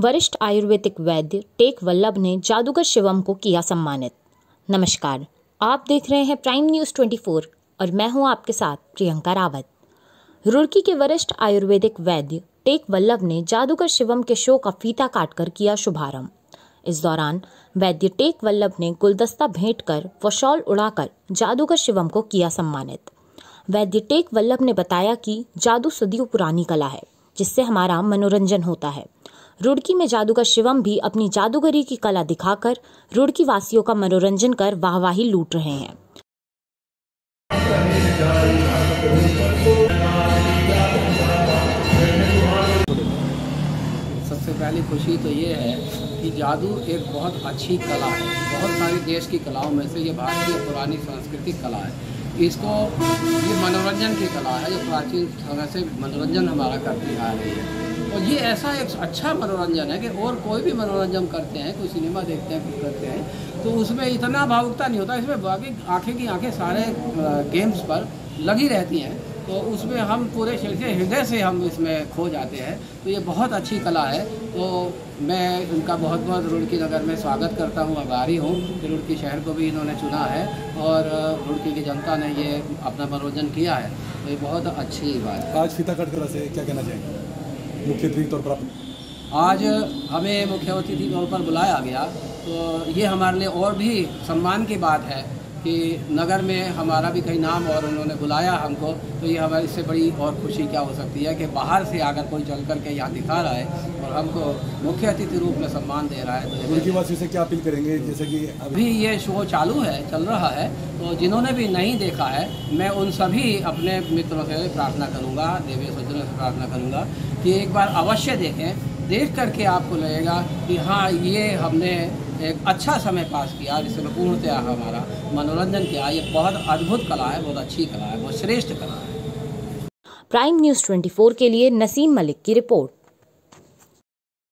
वरिष्ठ आयुर्वेदिक वैद्य टेक वल्लभ ने जादूगर शिवम को किया सम्मानित। नमस्कार, आप देख रहे हैं प्राइम न्यूज़ 24 और मैं हूं आपके साथ प्रियंका रावत। रुड़की के वरिष्ठ आयुर्वेदिक वैद्य टेक वल्लभ ने जादूगर शिवम के शो का फीता काटकर किया शुभारंभ। इस दौरान वैद्य टेक वल्लभ ने गुलदस्ता भेंट कर व शॉल उड़ाकर जादूगर शिवम को किया सम्मानित। वैद्य टेक वल्लभ ने बताया कि जादू सदियों पुरानी कला है जिससे हमारा मनोरंजन होता है। रुड़की में जादूगर शिवम भी अपनी जादूगरी की कला दिखाकर रुड़की वासियों का मनोरंजन कर वाहवाही लूट रहे हैं। सबसे पहली खुशी तो ये है कि जादू एक बहुत अच्छी कला है। बहुत सारी देश की कलाओं में से ये भारतीय पुरानी सांस्कृतिक कला है। इसको ये मनोरंजन की कला है जो प्राचीन समय से मनोरंजन हमारा करती आ रही है। और ये ऐसा एक अच्छा मनोरंजन है कि और कोई भी मनोरंजन करते हैं, कोई सिनेमा देखते हैं, कुछ करते हैं तो उसमें इतना भावुकता नहीं होता। इसमें बाकी आंखें की आंखें सारे गेम्स पर लगी रहती हैं, तो उसमें हम पूरे हृदय से हम इसमें खो जाते हैं। तो ये बहुत अच्छी कला है। तो मैं उनका बहुत बहुत रुड़की नगर में स्वागत करता हूँ, आभारी हूँ कि रुड़की शहर को भी इन्होंने चुना है और रुड़की की जनता ने ये अपना मनोरंजन किया है। तो ये बहुत अच्छी बात है। आज फीता कटकर से क्या कहना चाहेंगे? मुख्य अतिथि तौर पर आज हमें मुख्य अतिथि तौर पर बुलाया गया, तो ये हमारे लिए और भी सम्मान की बात है कि नगर में हमारा भी कहीं नाम और उन्होंने बुलाया हमको। तो ये हमारे इससे बड़ी और खुशी क्या हो सकती है कि बाहर से आकर कोई चल कर के यहाँ दिखा रहा है और हमको मुख्य अतिथि रूप में सम्मान दे रहा है। तो रुड़की वासियों से क्या अपील करेंगे? जैसे कि अभी ये शो चालू है, चल रहा है, तो जिन्होंने भी नहीं देखा है मैं उन सभी अपने मित्रों से प्रार्थना करूँगा, देवी सज्जनों से प्रार्थना करूँगा कि एक बार अवश्य देखें। देख करके आपको लगेगा कि हाँ, ये हमने एक अच्छा समय पास किया जिसमें पूर्णतया हमारा मनोरंजन किया। ये बहुत अद्भुत कला है, बहुत अच्छी कला है, बहुत श्रेष्ठ कला है। प्राइम न्यूज़ 24 के लिए नसीम मलिक की रिपोर्ट।